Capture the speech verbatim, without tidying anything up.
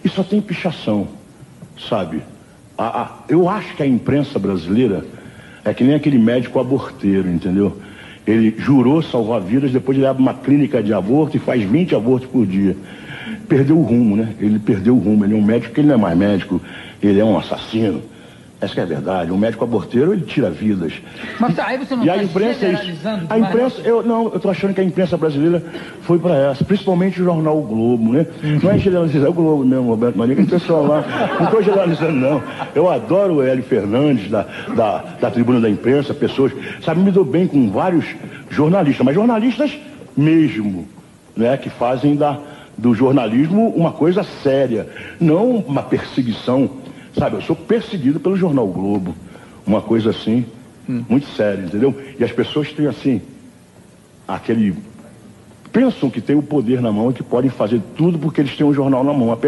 E só tem pichação, sabe? A, a, eu acho que a imprensa brasileira é que nem aquele médico aborteiro, entendeu? Ele jurou salvar vidas, depois ele abre uma clínica de aborto e faz vinte abortos por dia. Perdeu o rumo, né? Ele perdeu o rumo. Ele é um médico que ele não é mais médico, ele é um assassino. Essa que é a verdade. Um médico aborteiro, ele tira vidas. Mas aí você não e está a imprensa, generalizando a imprensa, eu não, eu tô achando que a imprensa brasileira foi para essa, principalmente o jornal O Globo, né? Não é generalizar, é o Globo mesmo, Roberto Marinho, que o pessoal lá, não estou generalizando não. Eu adoro o Hélio Fernandes, da, da, da Tribuna da Imprensa, pessoas, sabe, me dou bem com vários jornalistas, mas jornalistas mesmo, né? Que fazem da, do jornalismo uma coisa séria, não uma perseguição. Sabe, eu sou perseguido pelo jornal o Globo, uma coisa assim, hum. muito séria, entendeu? E as pessoas têm assim, aquele... pensam que têm o poder na mão e que podem fazer tudo porque eles têm um jornal na mão.